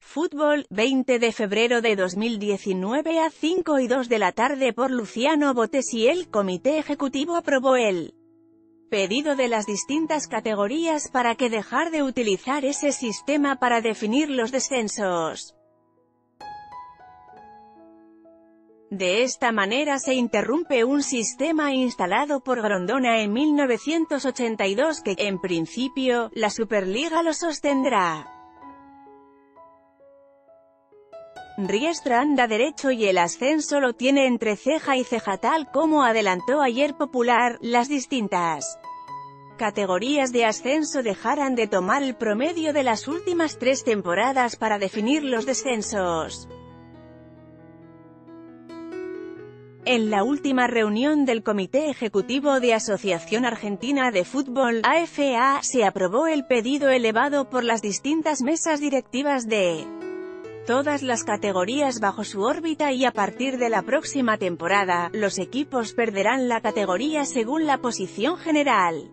Fútbol, 20 de febrero de 2019 a 5:02 de la tarde por Luciano Bottesi. El Comité Ejecutivo aprobó el pedido de las distintas categorías para que dejar de utilizar ese sistema para definir los descensos. De esta manera se interrumpe un sistema instalado por Grondona en 1982 que, en principio, la Superliga lo sostendrá. Riestra anda derecho y el ascenso lo tiene entre ceja y ceja, tal como adelantó ayer Popular. Las distintas categorías de ascenso dejarán de tomar el promedio de las últimas 3 temporadas para definir los descensos. En la última reunión del Comité Ejecutivo de Asociación Argentina de Fútbol, AFA, se aprobó el pedido elevado por las distintas mesas directivas de todas las categorías bajo su órbita, y a partir de la próxima temporada, los equipos perderán la categoría según la posición general.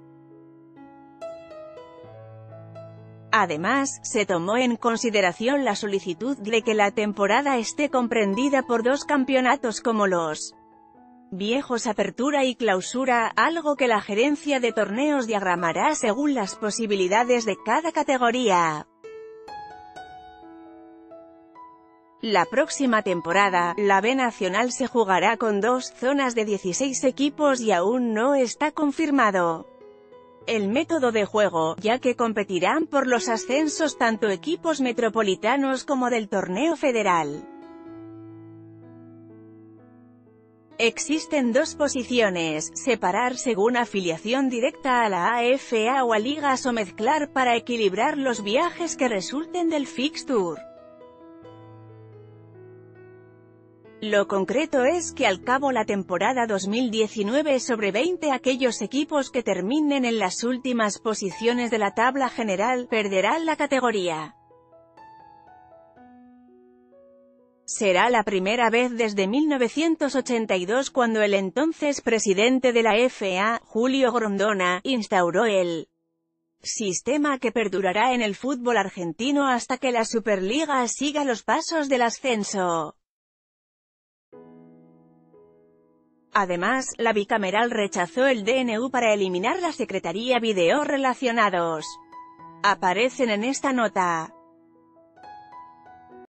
Además, se tomó en consideración la solicitud de que la temporada esté comprendida por 2 campeonatos como los viejos Apertura y Clausura, algo que la gerencia de torneos diagramará según las posibilidades de cada categoría. La próxima temporada, la B Nacional se jugará con 2 zonas de 16 equipos y aún no está confirmado el método de juego, ya que competirán por los ascensos tanto equipos metropolitanos como del torneo federal. Existen 2 posiciones: separar según afiliación directa a la AFA o a ligas, o mezclar para equilibrar los viajes que resulten del fixture. Lo concreto es que al cabo la temporada 2019/20, aquellos equipos que terminen en las últimas posiciones de la tabla general, perderán la categoría. Será la primera vez desde 1982 cuando el entonces presidente de la FA, Julio Grondona, instauró el sistema que perdurará en el fútbol argentino hasta que la Superliga siga los pasos del ascenso. Además, la bicameral rechazó el DNU para eliminar la Secretaría Video relacionados. Aparecen en esta nota.